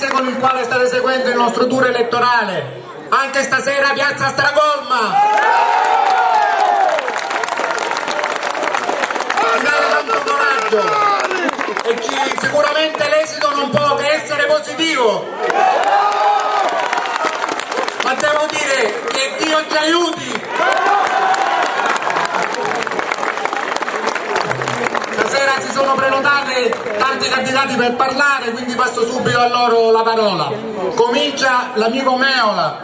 l'interesse con il quale state seguendo il nostro tour elettorale. Anche stasera piazza stracolma. Ci date tanto coraggio e sicuramente l'esito non può che essere positivo. Ma devo dire che Dio ci aiuti. Stasera si sono prenotate tanti candidati per parlare, quindi passo subito a loro la parola. Comincia l'amico Meola.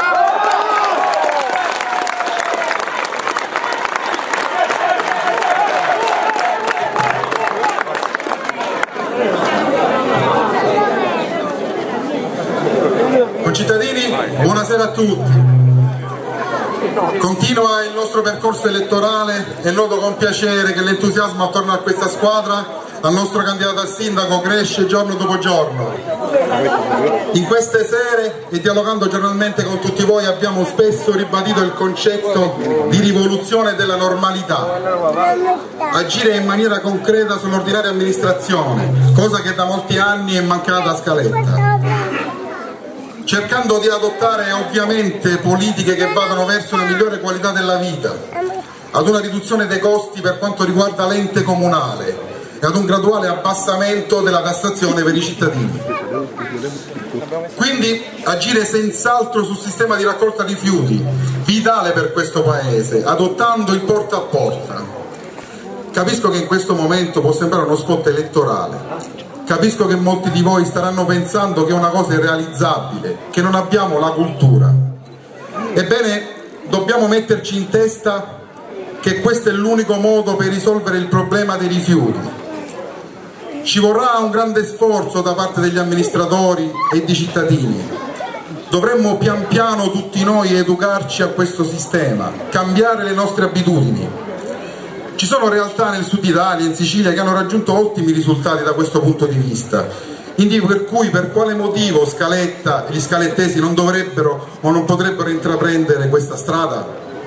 Concittadini, buonasera a tutti. Continua il nostro percorso elettorale e noto con piacere che l'entusiasmo attorno a questa squadra, al nostro candidato al sindaco, cresce giorno dopo giorno. In queste sere e dialogando giornalmente con tutti voi abbiamo spesso ribadito il concetto di rivoluzione della normalità, agire in maniera concreta sull'ordinaria amministrazione, cosa che da molti anni è mancata a Scaletta, cercando di adottare ovviamente politiche che vadano verso una migliore qualità della vita, ad una riduzione dei costi per quanto riguarda l'ente comunale e ad un graduale abbassamento della tassazione per i cittadini. Quindi agire senz'altro sul sistema di raccolta rifiuti, vitale per questo Paese, adottando il porta a porta. Capisco che in questo momento può sembrare uno spot elettorale, capisco che molti di voi staranno pensando che è una cosa irrealizzabile, che non abbiamo la cultura. Ebbene, dobbiamo metterci in testa che questo è l'unico modo per risolvere il problema dei rifiuti. Ci vorrà un grande sforzo da parte degli amministratori e dei cittadini. Dovremmo pian piano tutti noi educarci a questo sistema, cambiare le nostre abitudini. Ci sono realtà nel sud Italia, in Sicilia, che hanno raggiunto ottimi risultati da questo punto di vista. Quindi per cui, per quale motivo Scaletta e gli scalettesi non dovrebbero o non potrebbero intraprendere questa strada?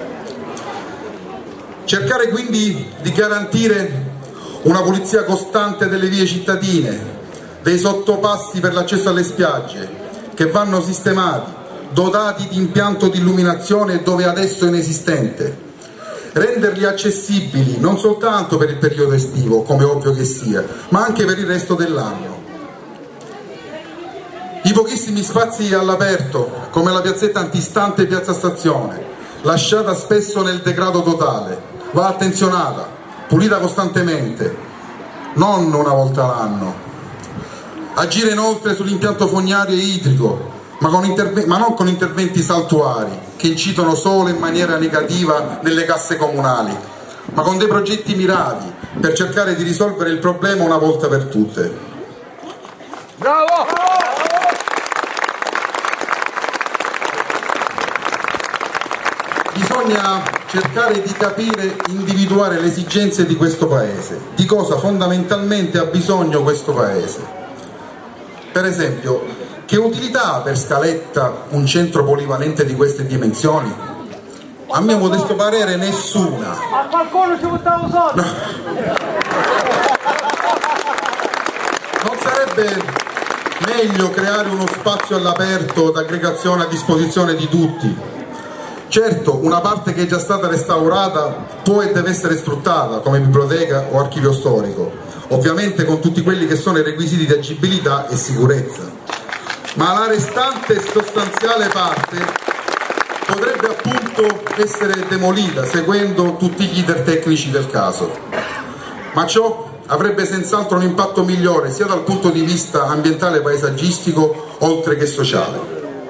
Cercare quindi di garantire una pulizia costante delle vie cittadine, dei sottopassi per l'accesso alle spiagge, che vanno sistemati, dotati di impianto di illuminazione dove adesso è inesistente, renderli accessibili non soltanto per il periodo estivo, come ovvio che sia, ma anche per il resto dell'anno. I pochissimi spazi all'aperto, come la piazzetta antistante Piazza Stazione, lasciata spesso nel degrado totale, va attenzionata, pulita costantemente, non una volta l'anno. Agire inoltre sull'impianto fognario e idrico, ma non con interventi saltuari che incidono solo in maniera negativa nelle casse comunali, ma con dei progetti mirati per cercare di risolvere il problema una volta per tutte. Bravo! Bisogna cercare di capire, individuare le esigenze di questo Paese, di cosa fondamentalmente ha bisogno questo Paese. Per esempio, che utilità ha per Scaletta un centro polivalente di queste dimensioni? A mio modesto parere nessuna. A qualcuno ci buttavo sotto! No. Non sarebbe meglio creare uno spazio all'aperto d'aggregazione a disposizione di tutti? Certo, una parte che è già stata restaurata può e deve essere sfruttata come biblioteca o archivio storico, ovviamente con tutti quelli che sono i requisiti di agibilità e sicurezza, ma la restante sostanziale parte potrebbe appunto essere demolita seguendo tutti gli iter tecnici del caso, ma ciò avrebbe senz'altro un impatto migliore sia dal punto di vista ambientale e paesaggistico oltre che sociale.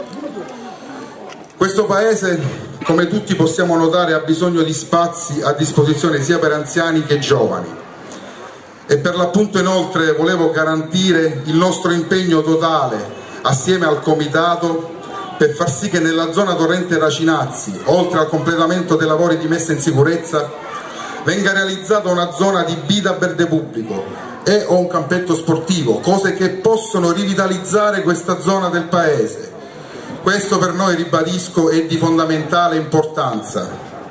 Questo Paese, come tutti possiamo notare, ha bisogno di spazi a disposizione sia per anziani che giovani e per l'appunto inoltre volevo garantire il nostro impegno totale assieme al Comitato per far sì che nella zona Torrente Racinazzi, oltre al completamento dei lavori di messa in sicurezza, venga realizzata una zona di vita verde pubblico e o un campetto sportivo, cose che possono rivitalizzare questa zona del Paese. Questo per noi, ribadisco, è di fondamentale importanza.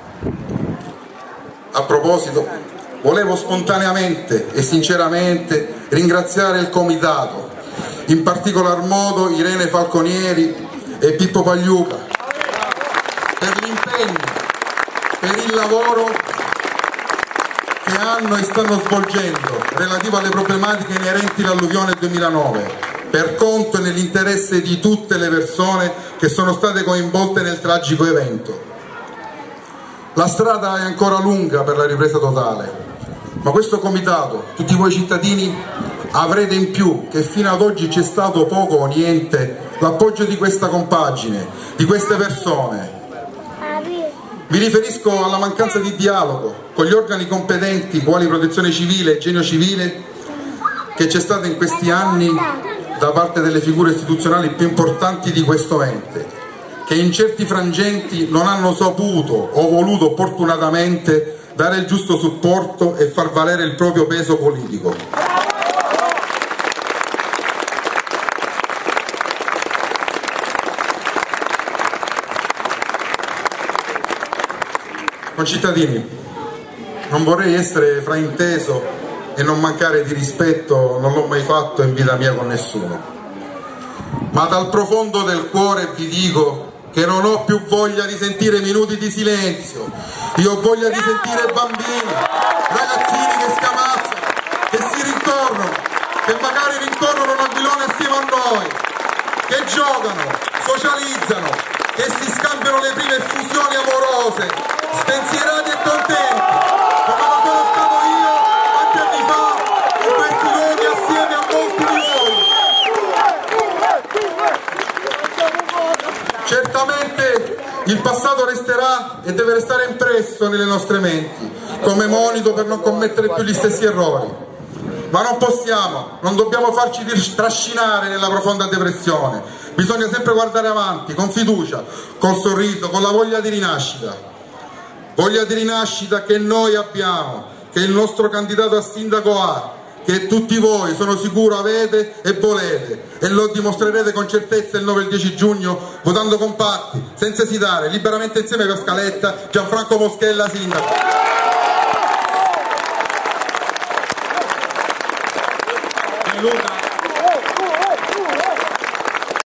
A proposito, volevo spontaneamente e sinceramente ringraziare il Comitato in particolar modo Irene Falconieri e Pippo Pagliuca, per l'impegno, per il lavoro che hanno e stanno svolgendo relativo alle problematiche inerenti all'alluvione 2009, per conto e nell'interesse di tutte le persone che sono state coinvolte nel tragico evento. La strada è ancora lunga per la ripresa totale, ma questo comitato, tutti voi cittadini, avrete in più che fino ad oggi c'è stato poco o niente l'appoggio di questa compagine, di queste persone. Mi riferisco alla mancanza di dialogo con gli organi competenti quali Protezione Civile e Genio Civile che c'è stata in questi anni da parte delle figure istituzionali più importanti di questo ente, che in certi frangenti non hanno saputo o voluto opportunamente dare il giusto supporto e far valere il proprio peso politico. Concittadini, non vorrei essere frainteso e non mancare di rispetto, non l'ho mai fatto in vita mia con nessuno, ma dal profondo del cuore vi dico che non ho più voglia di sentire minuti di silenzio. Io ho voglia di sentire bambini, ragazzini che scamazzano, che si rincorrono, che magari rincorrono un aquilone assieme a noi, che giocano, socializzano, che si scambiano le prime effusioni amorose, spensierati e contenti, come lo sono stato io tanti anni fa in questi luoghi assieme a molti di voi. Certamente il passato resterà e deve restare impresso nelle nostre menti come monito per non commettere più gli stessi errori, ma non possiamo, non dobbiamo farci trascinare nella profonda depressione. Bisogna sempre guardare avanti con fiducia, col sorriso, con la voglia di rinascita che noi abbiamo, che il nostro candidato a sindaco ha, che tutti voi sono sicuro avete e volete, e lo dimostrerete con certezza il 9 e il 10 giugno votando compatti, senza esitare, liberamente insieme per Scaletta, Gianfranco Moschella sindaco.